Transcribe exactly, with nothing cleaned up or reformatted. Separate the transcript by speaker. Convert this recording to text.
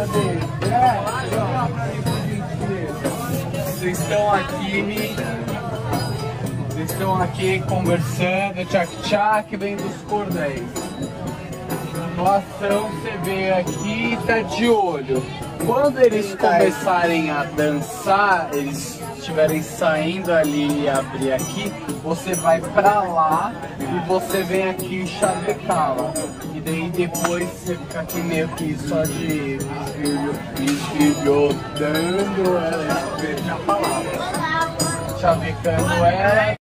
Speaker 1: dele. É, joga pra mim, por gentileza. Vocês estão aqui. Vocês estão aqui conversando, tchac-tchac, vem dos cordéis. No ação, você vê aqui e tá de olho. Quando eles começarem a dançar, eles estiverem saindo ali e abrir aqui, você vai pra lá e você vem aqui chavecá-la. E daí depois você fica aqui meio que só de esfilhotando ela, escreve a palavra. Chavecando ela.